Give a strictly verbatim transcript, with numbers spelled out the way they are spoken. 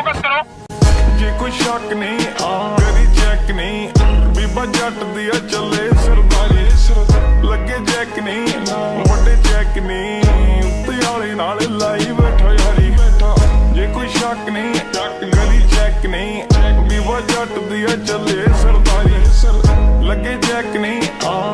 Focus करो। जे कोई शक नहीं करी चेक नहीं बीबा जट दिया चले सरदारी लगे चेक नहीं बड़े चेक नहीं उत्ते वाले नाल लाई बैठा यारी जे कोई शक नहीं करी चेक नहीं बीबा जट दिया चले सरदारी लगे चेक नहीं